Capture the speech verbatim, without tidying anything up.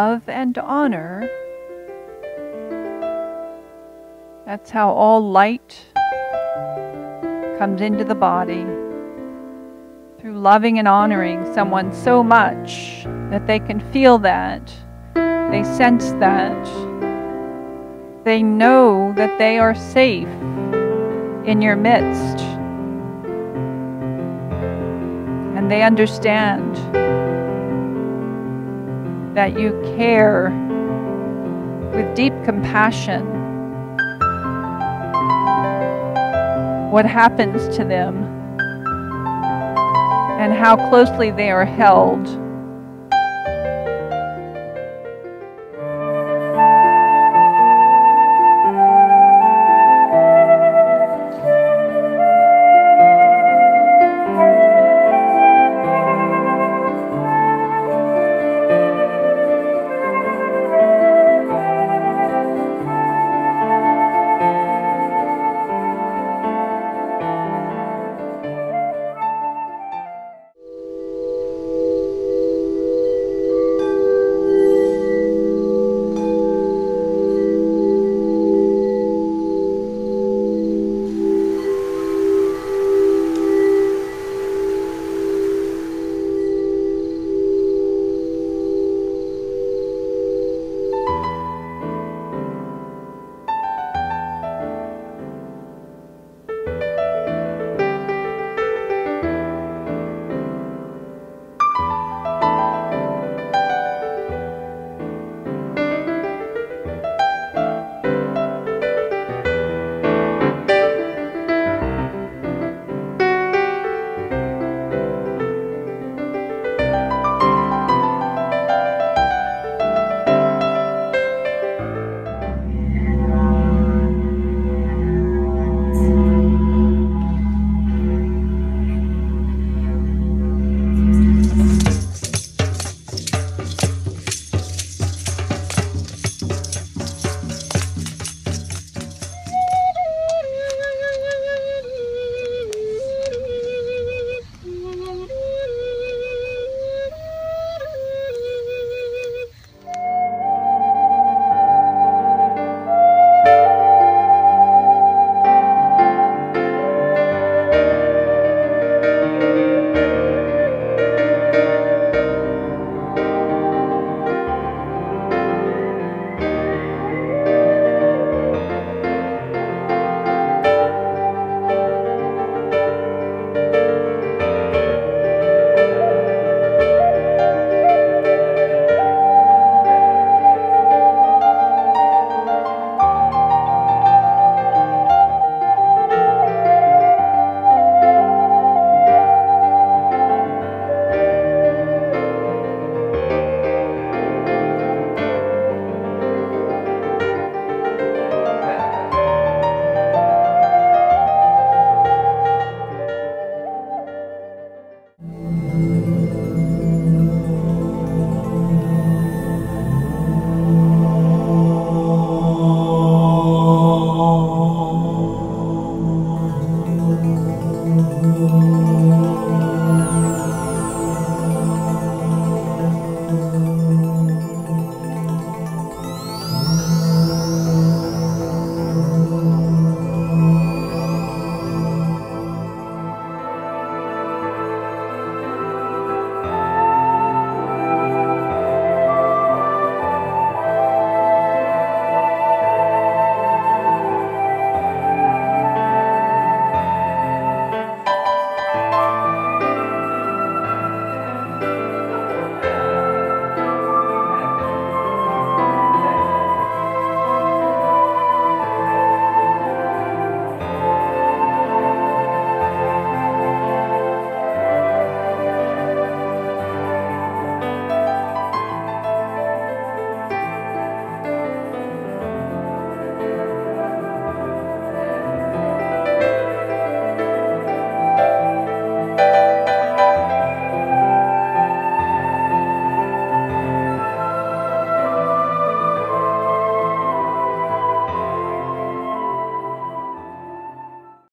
love and honor. That's how all light comes into the body, through loving and honoring someone so much that they can feel that, they sense that, they know that they are safe in your midst, and they understand that you care with deep compassion what happens to them and how closely they are held